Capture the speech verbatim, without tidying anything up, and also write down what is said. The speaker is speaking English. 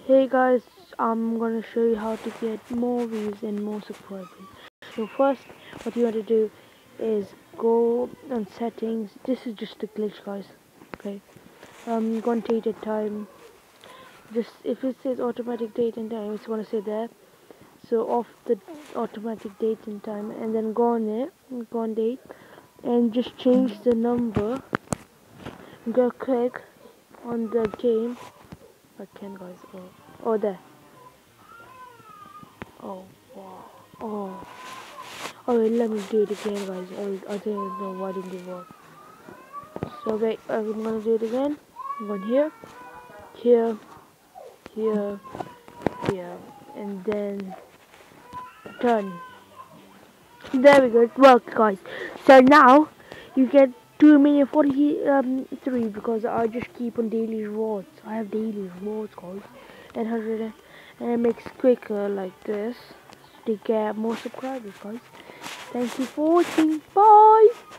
Hey guys, I'm gonna show you how to get more views and more subscribers. So first, what you want to do is go on settings. This is just a glitch, guys. Okay, um, gonna take your time. Just if it says automatic date and time, it's gonna say there. So off the automatic date and time, and then go on it, go on date, and just change the number. Go click on the game. I can, guys. Oh, oh there. Oh, wow. Oh. Oh, wait, let me do it again, guys. I, I don't know why didn't it work. So, wait, I'm gonna do it again. I'm going here, here, here, here, and then done. There we go. It worked, guys. So now you get two million forty um three because I just keep on daily rewards. I have daily rewards, guys, and hundred, and it makes quicker like this to get more subscribers, guys. Thank you for watching. Bye.